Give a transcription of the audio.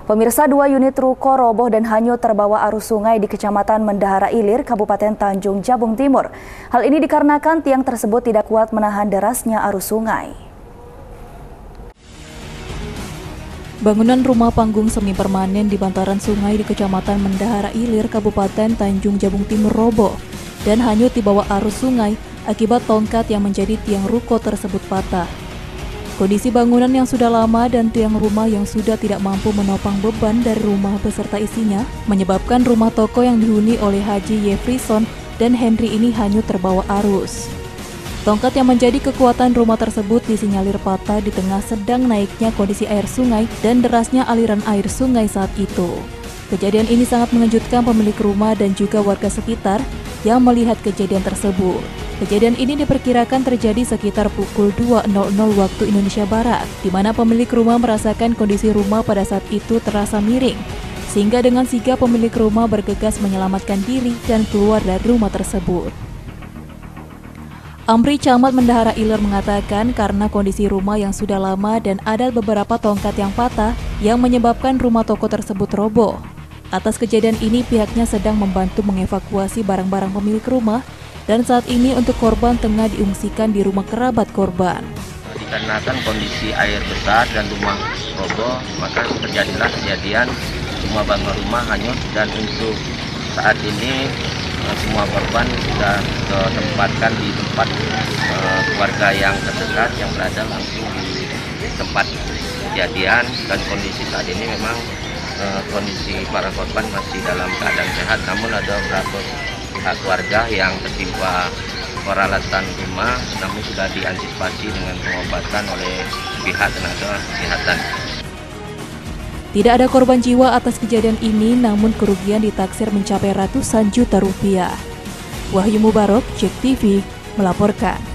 Pemirsa, 2 unit ruko roboh dan hanyut terbawa arus sungai di Kecamatan Mendahara Ilir, Kabupaten Tanjung Jabung Timur. Hal ini dikarenakan tiang tersebut tidak kuat menahan derasnya arus sungai. Bangunan rumah panggung semi permanen di bantaran sungai di Kecamatan Mendahara Ilir, Kabupaten Tanjung Jabung Timur roboh dan hanyut di bawah arus sungai akibat tongkat yang menjadi tiang ruko tersebut patah. Kondisi bangunan yang sudah lama dan tiang rumah yang sudah tidak mampu menopang beban dari rumah beserta isinya menyebabkan rumah toko yang dihuni oleh Haji Yefrison dan Henry ini hanyut terbawa arus. Tongkat yang menjadi kekuatan rumah tersebut disinyalir patah di tengah sedang naiknya kondisi air sungai dan derasnya aliran air sungai saat itu. Kejadian ini sangat mengejutkan pemilik rumah dan juga warga sekitar yang melihat kejadian tersebut. Kejadian ini diperkirakan terjadi sekitar pukul 2.00 waktu Indonesia Barat, di mana pemilik rumah merasakan kondisi rumah pada saat itu terasa miring, sehingga dengan sigap pemilik rumah bergegas menyelamatkan diri dan keluar dari rumah tersebut. Amri, Camat Mendahara Ilir, mengatakan karena kondisi rumah yang sudah lama dan ada beberapa tongkat yang patah yang menyebabkan rumah toko tersebut roboh. Atas kejadian ini pihaknya sedang membantu mengevakuasi barang-barang pemilik rumah dan saat ini untuk korban tengah diungsikan di rumah kerabat korban. Dikarenakan kondisi air besar dan rumah roboh, maka terjadilah kejadian semua bangunan rumah hanyut dan untuk saat ini semua korban sudah ditempatkan di tempat keluarga yang terdekat yang berada langsung di tempat kejadian, dan kondisi saat ini memang kondisi para korban masih dalam keadaan sehat, namun ada beberapa pihak keluarga yang tertimpa peralatan rumah, namun sudah diantisipasi dengan pengobatan oleh pihak tenaga kesehatan. Tidak ada korban jiwa atas kejadian ini, namun kerugian ditaksir mencapai ratusan juta rupiah. Wahyu Mubarok, JEK TV, melaporkan.